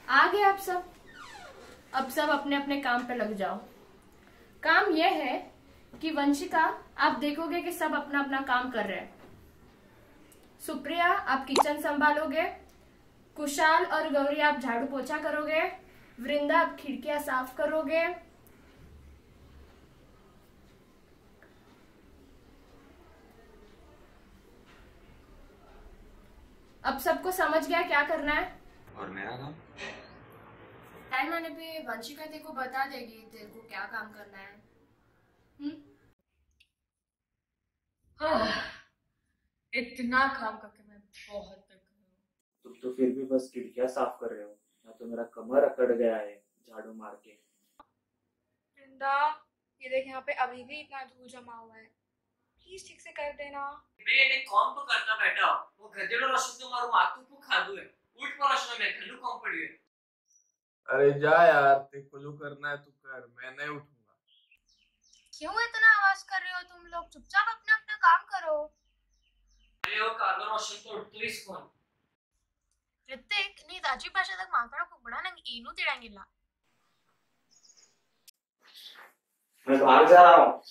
आ गए आप सब। अब सब अपने अपने काम पे लग जाओ। काम यह है कि वंशिका, आप देखोगे कि सब अपना अपना काम कर रहे हैं। सुप्रिया, आप किचन संभालोगे। कुशाल और गौरी, आप झाड़ू पोछा करोगे। वृंदा, आप खिड़कियां साफ करोगे। अब सबको समझ गया क्या करना है? और मेरा काम? टाइम आने पे वंशिका तेरे को बता देगी तेरे को क्या काम करना है। इतना काम करके मैं बहुत थक गई हूँ। तुम तो फिर भी बस खिड़कियां साफ कर रहे हो, या तो मेरा कमर अकड़ गया है झाड़ू मार के। वृंदा, ये देख यहाँ पे अभी भी इतना धूल जमा हुआ है, प्लीज ठीक से कर देना। बेटे कौन तो करता बैठा वो गधेड़ो रसों तो मारो मातू को खादू है उठ परसों में खलू कौन पड़ी है। अरे जा यार, तेरे को जो करना है तू कर, मैं नहीं उठूंगा। क्यों इतना आवाज कर रहे हो तुम लोग? चुपचाप अपना अपना काम करो। अरे वो कालो रसों तो उठतो इस कौन ऋतिक, नी ताजी भाषेದಾಗ माकड़ा ನಂಗೆ ಏನೂ ತಿಳಿಯಂಗಿಲ್ಲ. मैं बाहर जा रहा हूँ।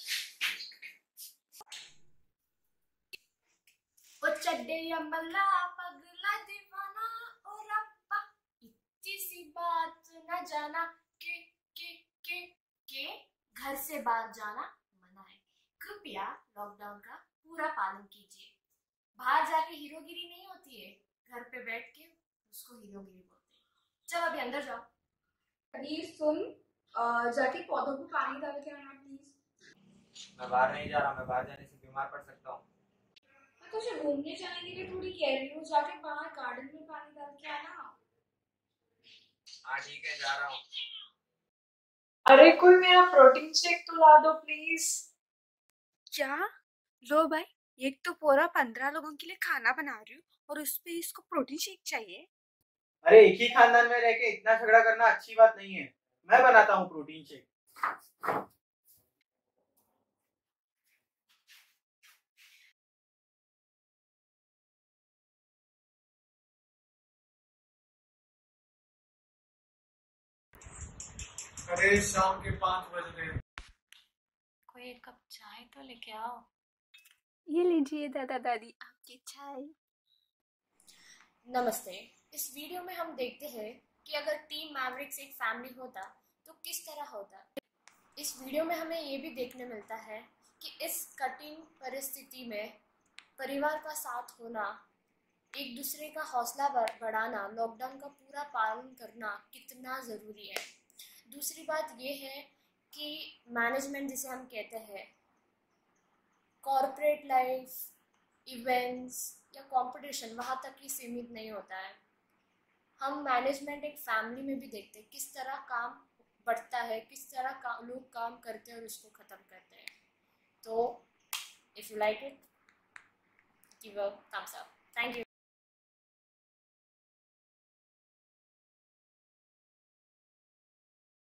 ओ चड्डे अम्बला पगला दीवाना ओ रब्बा, इतनी सी बात न जाना के घर से बाहर जाना मना है। कृपया लॉकडाउन का पूरा पालन कीजिए। बाहर जाके हीरोगिरी नहीं होती है, घर पे बैठ के उसको हीरोगिरी बोलते हैं। चल अभी अंदर जाओ। प्लीज सुन, जाके पौधों को पानी डाल के आना प्लीज। मैं बाहर नहीं जा रहा, मैं बाहर जाने से बीमार पड़ सकता हूँ। मैं तुझे घूमने जाने के लिए थोड़ी कह रही हूँ, जाके बाहर गार्डन में पानी डाल के आना। हाँ ठीक है, जा रहा हूँ। अरे कोई मेरा प्रोटीन शेक तो ला दो प्लीज। क्या? लो भाई, एक तो पूरा 15 लोगों के लिए खाना बना रही हूँ और उस पे इसको प्रोटीन शेक चाहिए। अरे एक ही खानदान में रह के इतना झगड़ा करना अच्छी बात नहीं है। मैं बनाता हूँ प्रोटीन शेक। अरे शाम के 5 बज गए। कोई एक कप चाय तो लेके आओ। ये लीजिए दादा दादी आपकी चाय। नमस्ते। इस वीडियो में हम देखते हैं कि अगर टीम मैवरिक्स एक फैमिली होता तो किस तरह होता। इस वीडियो में हमें ये भी देखने मिलता है कि इस कठिन परिस्थिति में परिवार का साथ होना, एक दूसरे का हौसला बढ़ाना, लॉकडाउन का पूरा पालन करना कितना ज़रूरी है। दूसरी बात ये है कि मैनेजमेंट जिसे हम कहते हैं, कॉर्पोरेट लाइफ, इवेंट्स या कंपटीशन वहाँ तक ही सीमित नहीं होता है। हम मैनेजमेंट एक फैमिली में भी देखते हैं किस तरह काम बढ़ता है, किस तरह लोग काम करते हैं और उसको ख़त्म करते हैं। तो if you like it, give a thumbs up. Thank you.